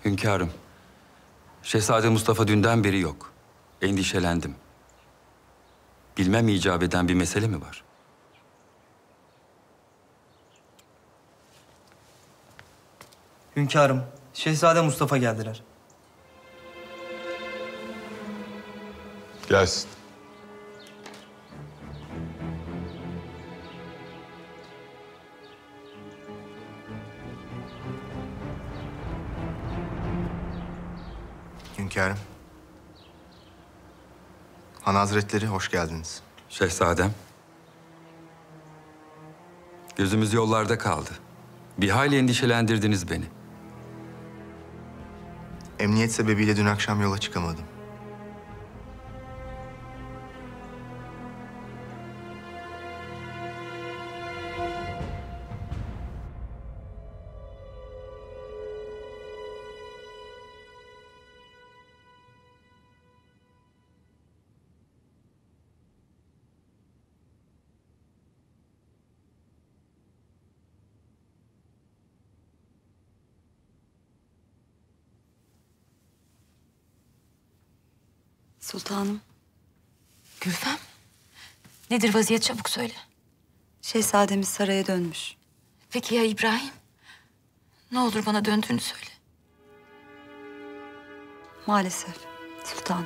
Hünkârım, Şehzade Mustafa dünden beri yok. Endişelendim. Bilmem icap eden bir mesele mi var? Hünkârım, Şehzade Mustafa geldiler. Gelsin. Hünkârım. Han Hazretleri hoş geldiniz. Şehzadem. Gözümüz yollarda kaldı. Bir hayli endişelendirdiniz beni. Emniyet sebebiyle dün akşam yola çıkamadım. Sultanım, Gülfem, nedir vaziyet, çabuk söyle. şehzademiz saraya dönmüş. Peki ya İbrahim? Ne olur bana döndüğünü söyle. Maalesef sultanım.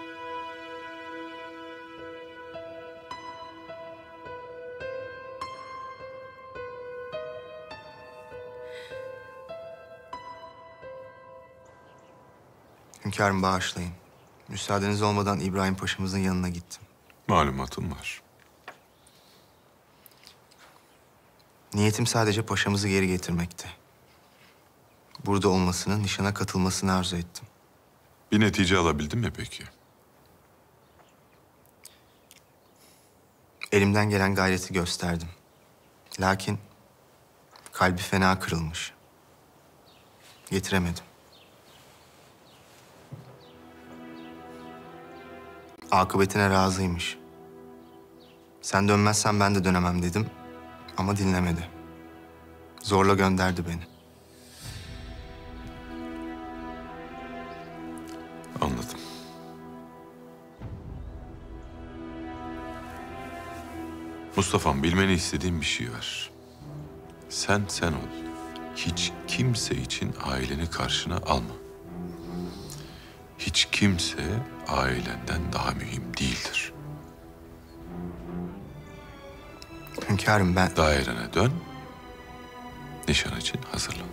Hünkârım bağışlayın. Müsaadeniz olmadan İbrahim Paşa'mızın yanına gittim. Malumatım var. Niyetim sadece paşamızı geri getirmekti. Burada olmasını, nişana katılmasını arzu ettim. Bir netice alabildin mi peki? Elimden gelen gayreti gösterdim. Lakin kalbi fena kırılmış. Getiremedim. Akıbetine razıymış. Sen dönmezsen ben de dönemem dedim ama dinlemedi. Zorla gönderdi beni. Anladım. Mustafa'm, bilmeni istediğim bir şey var. Sen ol. Hiç kimse için aileni karşına alma. Hiç kimse ailenden daha mühim değildir. Hünkârım ben... Dairene dön, nişan için hazırlan.